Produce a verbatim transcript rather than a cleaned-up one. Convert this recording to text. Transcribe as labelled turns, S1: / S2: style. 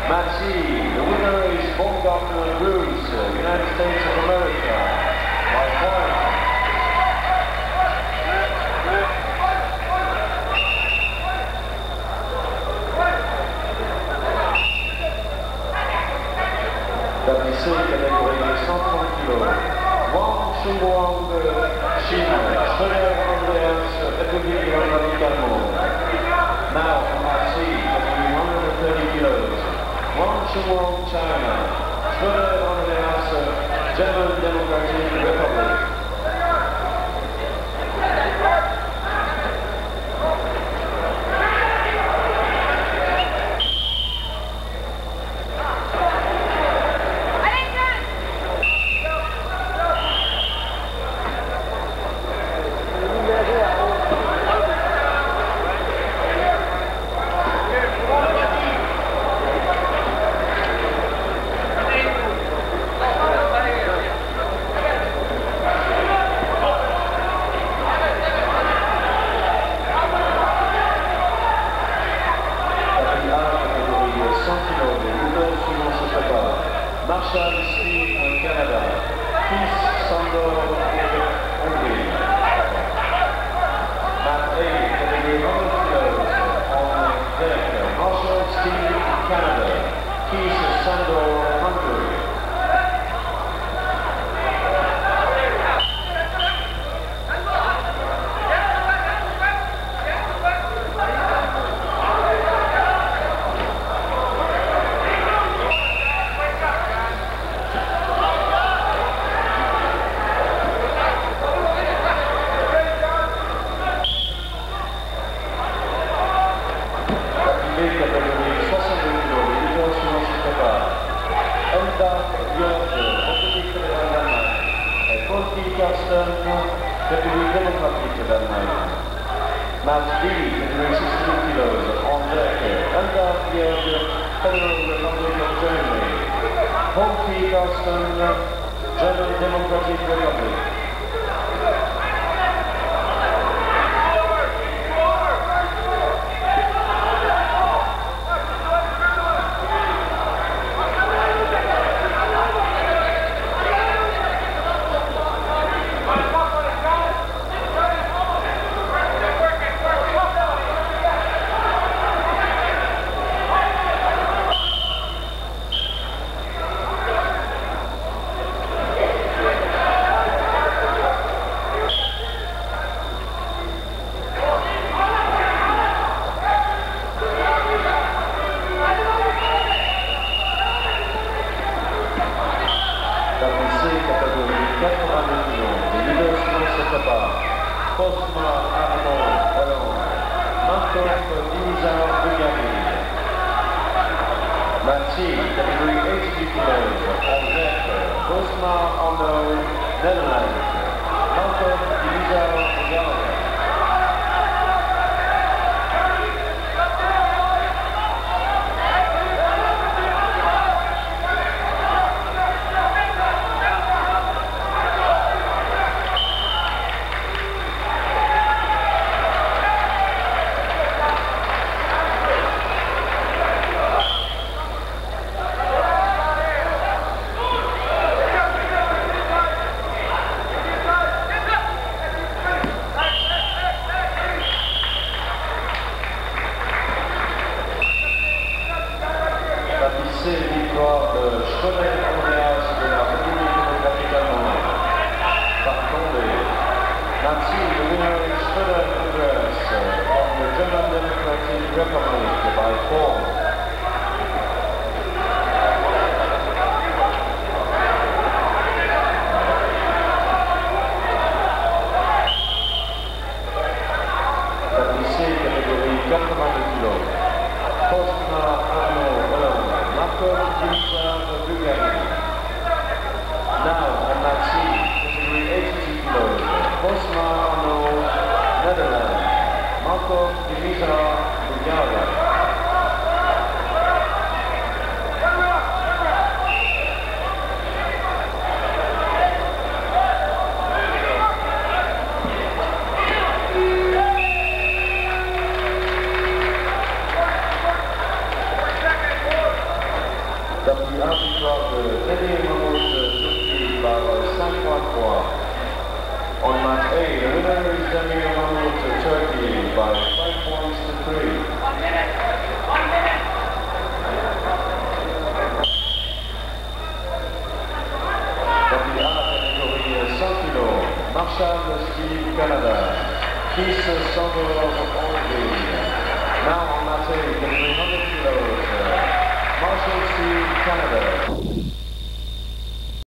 S1: Martigny, the winner is Baumgartner Bruce, United States of America, by point. Tablissé, catégorie cent trente kilos. Wang Chunwang, Chine, Schroeder Andreas, République démocratique allemande. Now, from Martigny, category one hundred thirty kilos. Wang Chunwang, China, Schroeder Andreas, German Democratic Republic. Marshall Steve, Canada. Peace Sandor, Hungary. Mat A, category one hundred kilos, on deck. Marshall Steve, Canada. Peace Sandor, Hungary. Catégorie soixante-deux kilos, les leaders suivants se préparent. Enda Björk, République fédérale d'Allemagne. Konti Karsten, République démocratique d'Allemagne. Mat B, catégorie sixty-two kilos, on deck. Enda Björk, Federal Republic of Germany. Konti Karsten, German Democratic Republic. Catégorie quatre-vingt-deux kilos, les leaders suivants se préparent. Postma Arnaud, Hollande. Markov Dimizar, Bulgarie. Martigny, catégorie eighty-two kilos, on deck. Postma Arnaud, Netherlands. Markov Dimizar, Bulgarie. Victoire de Schroeder Andreas de la République démocratique allemande. Par tombée. Martigny, the winner is Schroeder Andreas of the German Democratic Republic by four. Tablissé, catégorie quatre-vingt-deux kilos. Postma Arnaud, Hollande. Markov Dimizar, Bulgarie. Now on Martigny, category eighty-two kilos. Postma Arnaud, Netherlands. Markov Dimizar, Bulgaria. Marshall, Steve Canada. Keith Sandor of Hongrie. Now